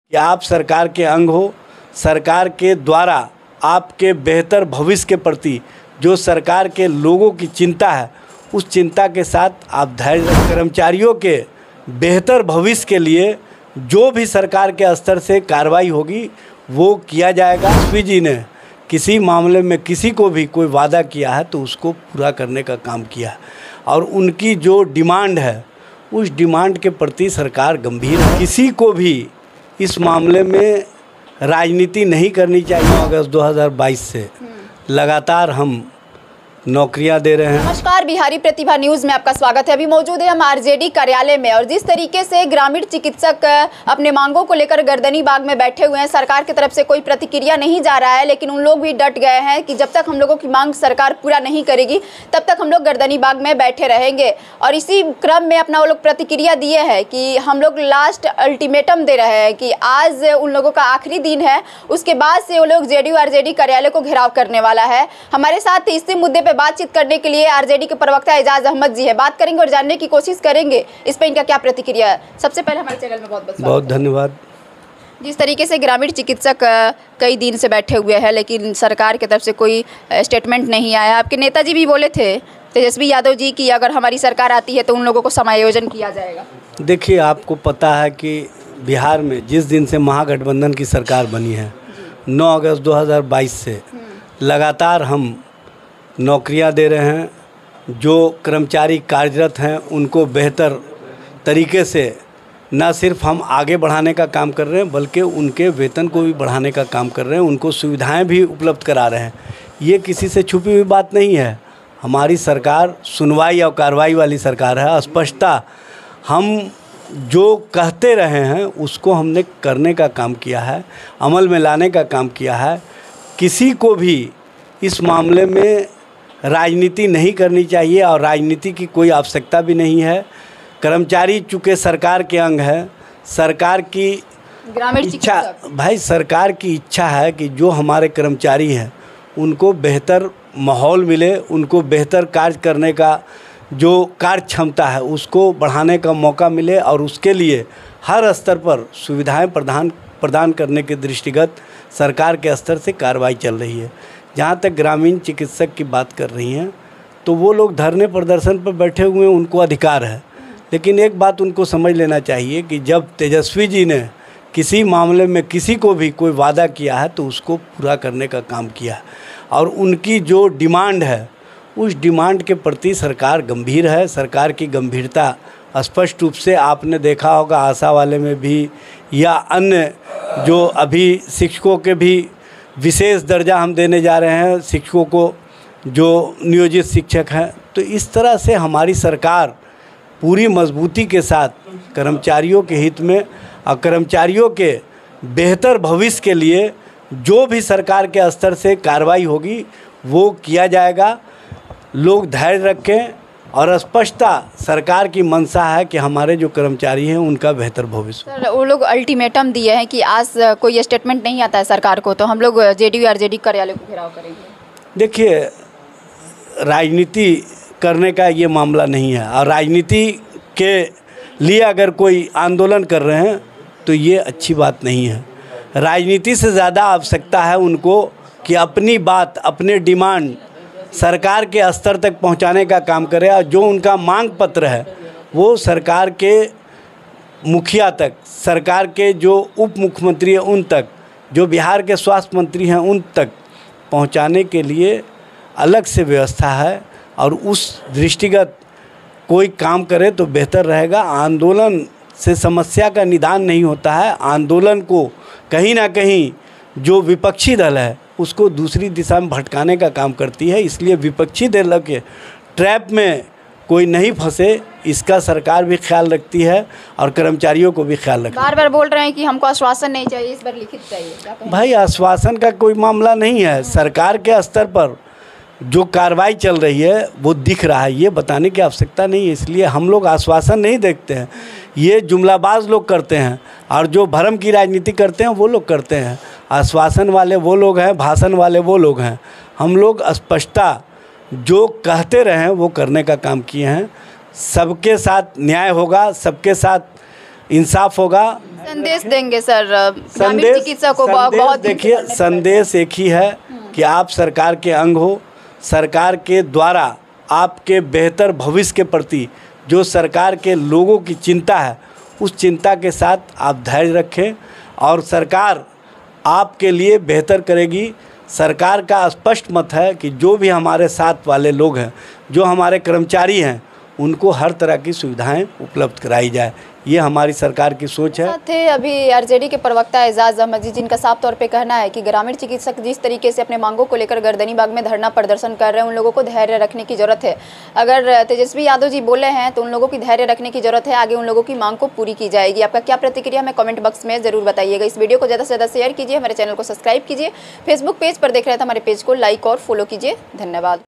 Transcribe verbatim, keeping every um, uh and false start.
कि आप सरकार के अंग हो, सरकार के द्वारा आपके बेहतर भविष्य के प्रति जो सरकार के लोगों की चिंता है, उस चिंता के साथ आप धैर्य। कर्मचारियों के बेहतर भविष्य के लिए जो भी सरकार के स्तर से कार्रवाई होगी वो किया जाएगा। एस पी जी ने किसी मामले में किसी को भी कोई वादा किया है तो उसको पूरा करने का काम किया है और उनकी जो डिमांड है उस डिमांड के प्रति सरकार गंभीर है। किसी को भी इस मामले में राजनीति नहीं करनी चाहिए। अगस्त दो हज़ार बाईस से लगातार हम नौकरियां दे रहे हैं। नमस्कार, बिहारी प्रतिभा न्यूज में आपका स्वागत है। अभी मौजूद है हम आरजेडी कार्यालय में और जिस तरीके से ग्रामीण चिकित्सक अपने मांगों को लेकर गर्दनी बाग में बैठे हुए हैं, सरकार की तरफ से कोई प्रतिक्रिया नहीं जा रहा है, लेकिन उन लोग भी डट गए हैं कि जब तक हम लोगों की मांग सरकार पूरा नहीं करेगी तब तक हम लोग गर्दनी बाग में बैठे रहेंगे। और इसी क्रम में अपना वो लोग प्रतिक्रिया दिए हैं कि हम लोग लास्ट अल्टीमेटम दे रहे हैं कि आज उन लोगों का आखिरी दिन है, उसके बाद से वो लोग जेडीयू आरजेडी कार्यालय को घेराव करने वाला है। हमारे साथ इसी मुद्दे पर बातचीत करने के लिए आरजेडी के प्रवक्ता एजाज अहमद जी है। बात करेंगे और जानने की कोशिश करेंगे इस पर इनका क्या प्रतिक्रिया है। सबसे पहले हमारे चैनल में बहुत बहुत बहुत धन्यवाद। जिस तरीके से ग्रामीण चिकित्सक कई दिन से बैठे हुए हैं लेकिन सरकार की तरफ से कोई स्टेटमेंट नहीं आया। आपके नेताजी भी बोले थे तेजस्वी यादव जी की अगर हमारी सरकार आती है तो उन लोगों को समायोजन किया जाएगा। देखिए, आपको पता है कि बिहार में जिस दिन से महागठबंधन की सरकार बनी है नौ अगस्त दो हज़ार बाईस से लगातार हम नौकरियां दे रहे हैं। जो कर्मचारी कार्यरत हैं उनको बेहतर तरीके से न सिर्फ हम आगे बढ़ाने का काम कर रहे हैं बल्कि उनके वेतन को भी बढ़ाने का काम कर रहे हैं, उनको सुविधाएं भी उपलब्ध करा रहे हैं। ये किसी से छुपी हुई बात नहीं है। हमारी सरकार सुनवाई और कार्रवाई वाली सरकार है। स्पष्टता हम जो कहते रहे हैं उसको हमने करने का काम किया है, अमल में लाने का काम किया है। किसी को भी इस मामले में राजनीति नहीं करनी चाहिए और राजनीति की कोई आवश्यकता भी नहीं है। कर्मचारी चूँकि सरकार के अंग है, सरकार की इच्छा भाई सरकार की इच्छा है कि जो हमारे कर्मचारी हैं उनको बेहतर माहौल मिले, उनको बेहतर कार्य करने का जो कार्य क्षमता है उसको बढ़ाने का मौका मिले और उसके लिए हर स्तर पर सुविधाएं प्रदान प्रदान करने के दृष्टिगत सरकार के स्तर से कार्रवाई चल रही है। जहाँ तक ग्रामीण चिकित्सक की बात कर रही हैं तो वो लोग धरने प्रदर्शन पर बैठे हुए हैं, उनको अधिकार है। लेकिन एक बात उनको समझ लेना चाहिए कि जब तेजस्वी जी ने किसी मामले में किसी को भी कोई वादा किया है तो उसको पूरा करने का काम किया और उनकी जो डिमांड है उस डिमांड के प्रति सरकार गंभीर है। सरकार की गंभीरता स्पष्ट रूप से आपने देखा होगा आशा वाले में भी या अन्य जो अभी शिक्षकों के भी विशेष दर्जा हम देने जा रहे हैं, शिक्षकों को जो नियोजित शिक्षक हैं। तो इस तरह से हमारी सरकार पूरी मजबूती के साथ कर्मचारियों के हित में और कर्मचारियों के बेहतर भविष्य के लिए जो भी सरकार के स्तर से कार्रवाई होगी वो किया जाएगा। लोग धैर्य रखें और स्पष्टता सरकार की मंशा है कि हमारे जो कर्मचारी हैं उनका बेहतर भविष्य। सर, वो लोग अल्टीमेटम दिए हैं कि आज कोई स्टेटमेंट नहीं आता है सरकार को तो हम लोग जेडीयू आरजेडी कार्यालय को घेराव करेंगे। देखिए, राजनीति करने का ये मामला नहीं है और राजनीति के लिए अगर कोई आंदोलन कर रहे हैं तो ये अच्छी बात नहीं है। राजनीति से ज़्यादा आवश्यकता है उनको कि अपनी बात, अपने डिमांड सरकार के स्तर तक पहुंचाने का काम करें और जो उनका मांग पत्र है वो सरकार के मुखिया तक, सरकार के जो उप मुख्यमंत्री हैं उन तक, जो बिहार के स्वास्थ्य मंत्री हैं उन तक पहुंचाने के लिए अलग से व्यवस्था है और उस दृष्टिगत कोई काम करे तो बेहतर रहेगा। आंदोलन से समस्या का निदान नहीं होता है। आंदोलन को कहीं ना कहीं जो विपक्षी दल है उसको दूसरी दिशा में भटकाने का काम करती है। इसलिए विपक्षी दल के ट्रैप में कोई नहीं फंसे इसका सरकार भी ख्याल रखती है और कर्मचारियों को भी ख्याल रखती है। बार बार बोल रहे हैं कि हमको आश्वासन नहीं चाहिए, इस बार लिखित चाहिए। भाई, आश्वासन का कोई मामला नहीं है। सरकार के स्तर पर जो कार्रवाई चल रही है वो दिख रहा है, ये बताने की आवश्यकता नहीं है। इसलिए हम लोग आश्वासन नहीं देखते हैं, ये जुमलाबाज लोग करते हैं और जो भरम की राजनीति करते हैं वो लोग करते हैं। आश्वासन वाले वो लोग हैं, भाषण वाले वो लोग हैं। हम लोग स्पष्टता जो कहते रहे वो करने का काम किए हैं। सबके साथ न्याय होगा, सबके साथ इंसाफ होगा। संदेश देंगे सर ग्रामीण संदेश चिकित्सकों को? संदेश बहुत देखिए, संदेश एक ही है कि आप सरकार के अंग हो। सरकार के द्वारा आपके बेहतर भविष्य के प्रति जो सरकार के लोगों की चिंता है, उस चिंता के साथ आप धैर्य रखें और सरकार आपके लिए बेहतर करेगी। सरकार का स्पष्ट मत है कि जो भी हमारे साथ वाले लोग हैं, जो हमारे कर्मचारी हैं, उनको हर तरह की सुविधाएं उपलब्ध कराई जाए। ये हमारी सरकार की सोच है। थे अभी आरजेडी के प्रवक्ता एजाज अहमद जी, जिनका साफ तौर पे कहना है कि ग्रामीण चिकित्सक जिस तरीके से अपने मांगों को लेकर गर्दनी बाग में धरना प्रदर्शन कर रहे हैं, उन लोगों को धैर्य रखने की जरूरत है। अगर तेजस्वी यादव जी बोले हैं तो उन लोगों की धैर्य रखने की जरूरत है, आगे उन लोगों की मांग को पूरी की जाएगी। आपका क्या प्रतिक्रिया हमें कमेंट बॉक्स में जरूर बताइएगा। इस वीडियो को ज़्यादा से ज़्यादा शेयर कीजिए, हमारे चैनल को सब्सक्राइब कीजिए, फेसबुक पेज पर देख रहे थे हमारे पेज को लाइक और फॉलो कीजिए। धन्यवाद।